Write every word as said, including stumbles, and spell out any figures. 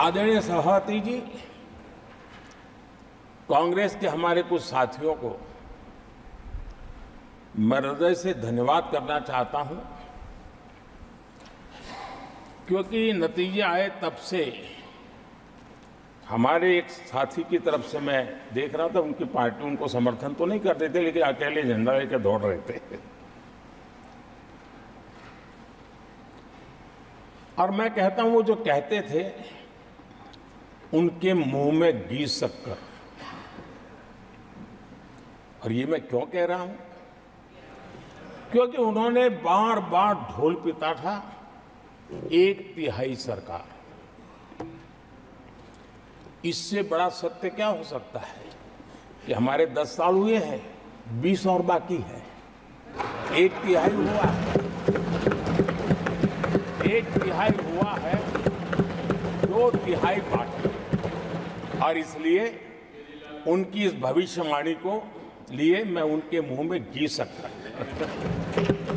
आदरणीय सभापति जी, कांग्रेस के हमारे कुछ साथियों को मैं हृदय से धन्यवाद करना चाहता हूं, क्योंकि नतीजे आए तब से हमारे एक साथी की तरफ से मैं देख रहा था, उनकी पार्टी उनको समर्थन तो नहीं कर रहे थे, लेकिन अकेले झंडा लेकर दौड़ रहे थे। और मैं कहता हूं, वो जो कहते थे उनके मुंह में घी शक्कर। और ये मैं क्यों कह रहा हूं? क्योंकि उन्होंने बार बार ढोल पिटा था एक तिहाई सरकार। इससे बड़ा सत्य क्या हो सकता है कि हमारे दस साल हुए हैं, बीस और बाकी है, एक तिहाई हुआ है, एक तिहाई हुआ है, दो तिहाई बाकी। और इसलिए उनकी इस भविष्यवाणी को लिए मैं उनके मुंह में घी सकता